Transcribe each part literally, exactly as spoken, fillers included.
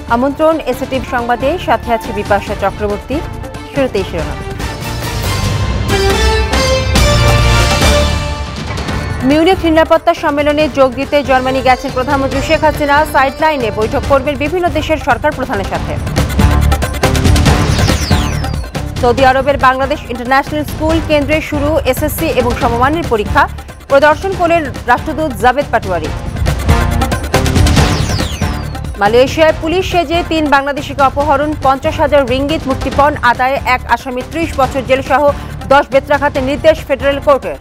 আমন্ত্রণ এসএটিভি সংবাদে, সাথে আছে বিপাশা চক্রবর্তী। শুরুতেই শিরোনাম। মিউনিখ নিরাপত্তা সম্মেলনে যোগ দিতে জার্মানি গেছেন প্রধানমন্ত্রী শেখ হাসিনা। সাইডলাইনে বৈঠক করবেন বিভিন্ন দেশের সরকার প্রধানের সাথে। সৌদি আরবের বাংলাদেশ ইন্টারন্যাশনাল স্কুল কেন্দ্রে শুরু এসএসসি এবং সমমানের পরীক্ষা, পরিদর্শন করলেন রাষ্ট্রদূত জাভেদ পাটোয়ারি। মালয়েশিয়ায় পুলিশ সেজে তিন বাংলাদেশিকে অপহরণ, পঞ্চাশ হাজার রিঙ্গিত মুক্তিপণ আদায়ে এক আসামি ত্রিশ বছর জেল সহ দশ বেত্রাঘাতের নির্দেশ ফেডারেল কোর্টের।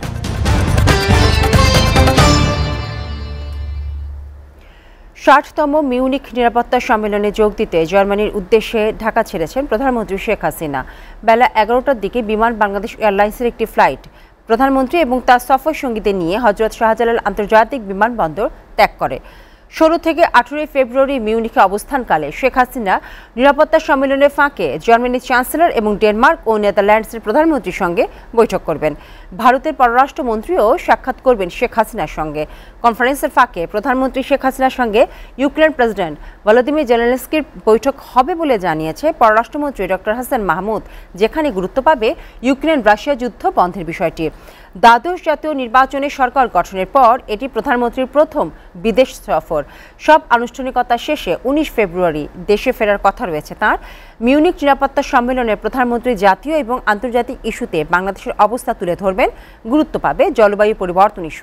ষাটতম মিউনিখ নিরাপত্তা সম্মেলনে যোগ দিতে জার্মানির উদ্দেশ্যে ঢাকা ছেড়েছেন প্রধানমন্ত্রী শেখ হাসিনা। বেলা এগারোটার দিকে বিমান বাংলাদেশ এয়ারলাইন্সের একটি ফ্লাইট প্রধানমন্ত্রী এবং তার সফর সঙ্গীদের নিয়ে হজরত শাহজালাল আন্তর্জাতিক বিমানবন্দর ত্যাগ করে। ষোলো থেকে আঠারোই ফেব্রুয়ারি মিউনিখে অবস্থানকালে শেখ হাসিনা নিরাপত্তা সম্মেলনের ফাঁকে জার্মানির চ্যান্সেলর এবং ডেনমার্ক ও নেদারল্যান্ডসের প্রধানমন্ত্রীর সঙ্গে বৈঠক করবেন। ভারতের পররাষ্ট্রমন্ত্রীও সাক্ষাৎ করবেন শেখ হাসিনার সঙ্গে। কনফারেন্সের ফাঁকে প্রধানমন্ত্রী শেখ হাসিনার সঙ্গে ইউক্রেন প্রেসিডেন্ট ভলোদিমির জেলেনস্কির বৈঠক হবে বলে জানিয়েছে পররাষ্ট্রমন্ত্রী ডক্টর হাসান মাহমুদ, যেখানে গুরুত্ব পাবে ইউক্রেন রাশিয়া যুদ্ধ বন্ধের বিষয়টি। দ্বাদশ জাতীয় নির্বাচনে সরকার গঠনের পর এটি প্রধানমন্ত্রীর প্রথম বিদেশ সফর। সব আনুষ্ঠানিকতা শেষে উনিশ ফেব্রুয়ারি দেশে ফেরার কথা রয়েছে তাঁর। মিউনিখ নিরাপত্তা সম্মেলনে প্রধানমন্ত্রী জাতীয় এবং আন্তর্জাতিক ইস্যুতে বাংলাদেশের অবস্থা তুলে ধরবেন। গুরুত্ব পাবে জলবায়ু পরিবর্তন ইস্যু।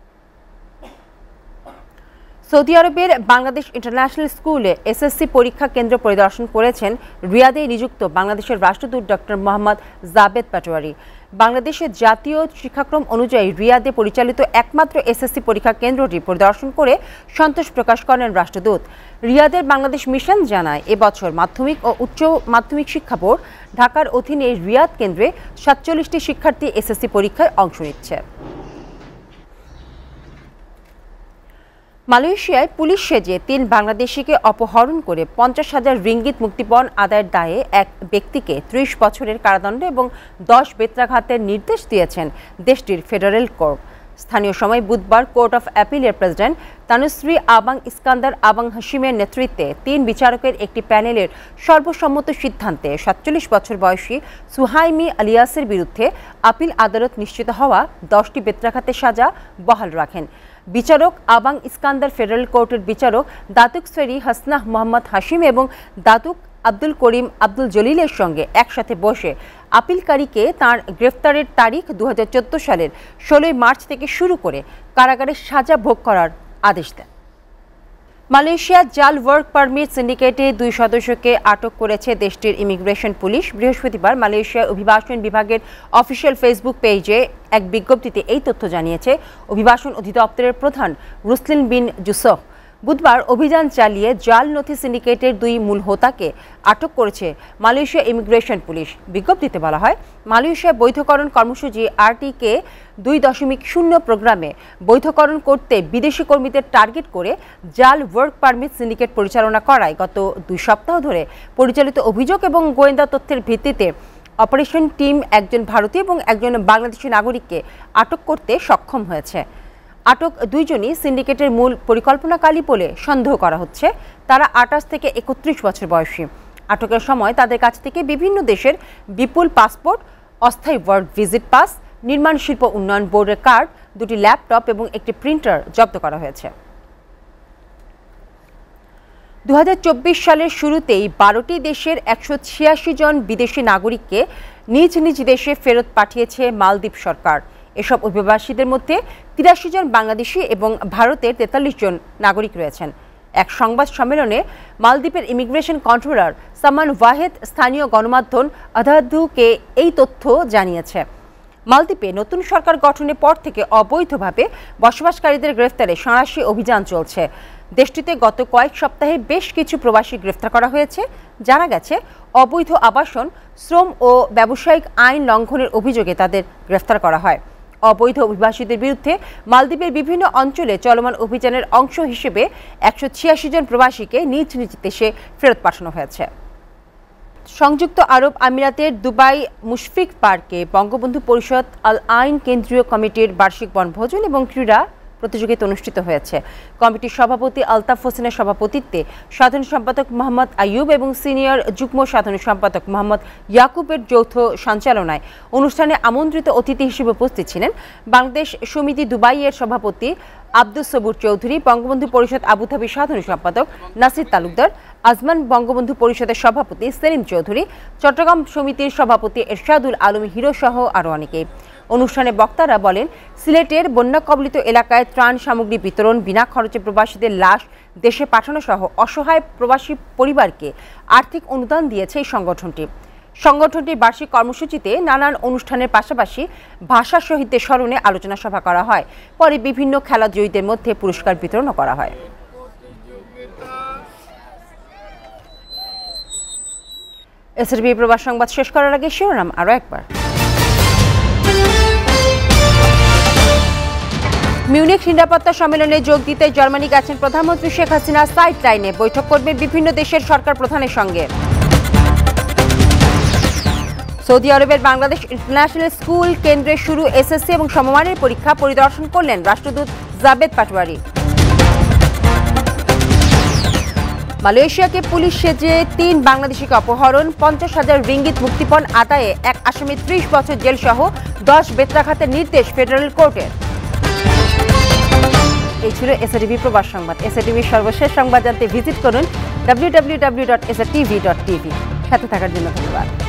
সৌদি আরবের বাংলাদেশ ইন্টারন্যাশনাল স্কুলে এসএসসি পরীক্ষা কেন্দ্র পরিদর্শন করেছেন রিয়াদে নিযুক্ত বাংলাদেশের রাষ্ট্রদূত ডক্টর মোহাম্মদ জাভেদ পাটোয়ারি। বাংলাদেশের জাতীয় শিক্ষাক্রম অনুযায়ী রিয়াদে পরিচালিত একমাত্র এসএসসি পরীক্ষা কেন্দ্রটি পরিদর্শন করে সন্তোষ প্রকাশ করেন রাষ্ট্রদূত। রিয়াদের বাংলাদেশ মিশন জানায়, এবছর মাধ্যমিক ও উচ্চ মাধ্যমিক শিক্ষা বোর্ড ঢাকার অধীনে রিয়াদ কেন্দ্রে সাতচল্লিশটি শিক্ষার্থী এসএসসি পরীক্ষায় অংশ নিচ্ছে। মালয়েশিয়ায় পুলিশ সেজে তিন বাংলাদেশিকে অপহরণ করে পঞ্চাশ হাজার রিঙ্গিত মুক্তিপণ আদায়ের দায়ে এক ব্যক্তিকে ত্রিশ বছরের কারাদণ্ড এবং দশ বেত্রাঘাতের নির্দেশ দিয়েছেন দেশটির ফেডারেল কোর্ট। স্থানীয় সময় বুধবার কোর্ট অফ অ্যাপিলের president Tan Sri Abang Iskandar Abang হাশিমের নেতৃত্বে তিন বিচারকের একটি প্যানেলের সর্বসম্মত সিদ্ধান্তে সাতচল্লিশ বছর বয়সী সুহাইমি আলিয়াসের বিরুদ্ধে আপিল আদালত নিশ্চিত হওয়া দশটি বেত্রাঘাতের সাজা বহাল রাখেন। বিচারক আবাং ইস্কান্দার ফেডারেল কোর্টের বিচারক দাতুক ফেরি হাসনাহ মোহাম্মদ হাশিম এবং দাতুক আব্দুল করিম আব্দুল জলিলের সঙ্গে একসাথে বসে আপিলকারীকে তাঁর গ্রেফতারের তারিখ দু হাজার চোদ্দ সালের ষোলোই মার্চ থেকে শুরু করে কারাগারের সাজা ভোগ করার আদেশ দেন। মালয়েশিয়া জাল ওয়ার্ক পারমিট সিন্ডিকেটে দুই সদস্যকে আটক করেছে দেশটির ইমিগ্রেশন পুলিশ। বৃহস্পতিবার মালয়েশিয়া অভিবাসন বিভাগের অফিসিয়াল ফেসবুক পেজে এক বিজ্ঞপ্তিতে এই তথ্য জানিয়েছে অভিবাসন অধিদপ্তরের প্রধান রুসলিন বিন জুসফ। বুধবার অভিযান চালিয়ে জাল নথি সিন্ডিকেটের দুই মূল হোতাকে আটক করেছে মালয়েশিয়া ইমিগ্রেশন পুলিশ। বিজ্ঞপ্তিতে বলা হয়, মালয়েশিয়া বৈধকরণ কর্মসূচি আরটিকে দুই দশমিক শূন্য প্রোগ্রামে বৈধকরণ করতে বিদেশি কর্মীদের টার্গেট করে জাল ওয়ার্ক পারমিট সিন্ডিকেট পরিচালনা করায় গত দুই সপ্তাহ ধরে পরিচালিত অভিযোগ এবং গোয়েন্দা তথ্যের ভিত্তিতে অপারেশন টিম একজন ভারতীয় এবং একজন বাংলাদেশি নাগরিককে আটক করতে সক্ষম হয়েছে। আটক দুইজনই সিন্ডিকেটের মূল পরিকল্পনাকারী বলে সন্দেহ করা হচ্ছে। তারা আঠাশ থেকে একত্রিশ বছর বয়সী। আটকের সময় তাদের কাছ থেকে বিভিন্ন দেশের বিপুল পাসপোর্ট, অস্থায়ী ওয়ার্ক ভিজিট পাস, নির্মাণ শিল্প উন্নয়ন বোর্ডের কার্ড, দুটি ল্যাপটপ এবং একটি প্রিন্টার জব্দ করা হয়েছে। দু হাজার চব্বিশ সালের শুরুতেই বারোটি দেশের একশো ছিয়াশি জন বিদেশি নাগরিককে নিজ নিজ দেশে ফেরত পাঠিয়েছে মালদ্বীপ সরকার। এসব অভিবাসীদের মধ্যে তিরাশি জন বাংলাদেশি এবং ভারতের তেতাল্লিশ জন নাগরিক রয়েছেন। এক সংবাদ সম্মেলনে মালদ্বীপের ইমিগ্রেশন কন্ট্রোলার সামান ওয়াহেদ স্থানীয় গণমাধ্যম আধাধুকে এই তথ্য জানিয়েছে। মালদ্বীপে নতুন সরকার গঠনের পর থেকে অবৈধভাবে বসবাসকারীদের গ্রেফতারে সাঁড়াশি অভিযান চলছে। দেশটিতে গত কয়েক সপ্তাহে বেশ কিছু প্রবাসী গ্রেফতার করা হয়েছে। জানা গেছে, অবৈধ আবাসন, শ্রম ও ব্যবসায়িক আইন লঙ্ঘনের অভিযোগে তাদের গ্রেফতার করা হয়। অবৈধ অভিবাসীদের বিরুদ্ধে মালদ্বীপের বিভিন্ন অঞ্চলে চলমান অভিযানের অংশ হিসেবে একশো ছিয়াশি জন প্রবাসীকে নিজ নিজ দেশে ফেরত পাঠানো হয়েছে। সংযুক্ত আরব আমিরাতের দুবাই মুশফিক পার্কে বঙ্গবন্ধু পরিষদ আল আইন কেন্দ্রীয় কমিটির বার্ষিক বনভোজন এবং ক্রীড়া প্রতিযোগিতা অনুষ্ঠিত হয়েছে। কমিটির সভাপতি আলতাফ হোসেনের সভাপতিত্বে সাধারণ সম্পাদক মোহাম্মদ আইয়ুব এবং সিনিয়র যুগ্ম সাধারণ সম্পাদক মোহাম্মদ ইয়াকুবের যৌথ সঞ্চালনায় অনুষ্ঠানে আমন্ত্রিত অতিথি হিসেবে উপস্থিত ছিলেন বাংলাদেশ সমিতি দুবাইয়ের সভাপতি আব্দুস সবুর চৌধুরী, বঙ্গবন্ধু পরিষদ আবুধাবি সাধারণ সম্পাদক নাসির তালুকদার, আজমান বঙ্গবন্ধু পরিষদের সভাপতি সেলিম চৌধুরী, চট্টগ্রাম সমিতির সভাপতি এরশাদুল আলম হিরো সহ আরও অনেকে। অনুষ্ঠানে বক্তারা বলেন, সিলেটের বন্যা কবলিত এলাকায় ত্রাণ সামগ্রী বিতরণ, বিনা খরচে প্রবাসীদের লাশ দেশে পাঠানো সহ অসহায় প্রবাসী পরিবারকে আর্থিক অনুদান দিয়েছে এই সংগঠনটি। সংগঠনটির বার্ষিক কর্মসূচিতে নানান অনুষ্ঠানের পাশাপাশি ভাষা শহীদদের স্মরণে আলোচনা সভা করা হয়। পরে বিভিন্ন খেলা জয়ীদের মধ্যে পুরস্কার বিতরণও করা হয়। এসআরবি প্রবাস সংবাদ শেষ করার আগে শিরোনাম আরও একবার। মিউনিখ নিরাপত্তা সম্মেলনে যোগ দিতে জার্মানি গেছেন প্রধানমন্ত্রী শেখ হাসিনা। সাইড লাইনে বৈঠক করবেন বিভিন্ন দেশের সরকার প্রধানের সঙ্গে। সৌদি আরবের বাংলাদেশ ইন্টারন্যাশনাল স্কুল কেন্দ্রে শুরু এসএসসি এবং সমমানের পরীক্ষা পরিদর্শন করলেন রাষ্ট্রদূত জাবেদ পাটোয়ারি। মালয়েশিয়াকে পুলিশ সেজে তিন বাংলাদেশিকে অপহরণ, পঞ্চাশ হাজার রিঙ্গিত মুক্তিপণ আদায়ে এক আসামি ত্রিশ বছর জেল সহ দশ বেত্রাঘাতের নির্দেশ ফেডারেল কোর্টের। এই ছিল এসআরটিভি প্রবাস সংবাদ। এসআরটিভির সর্বশেষ সংবাদ জানতে ভিজিট করুন W W W dot S R TV dot TV. সাথে থাকার জন্য ধন্যবাদ।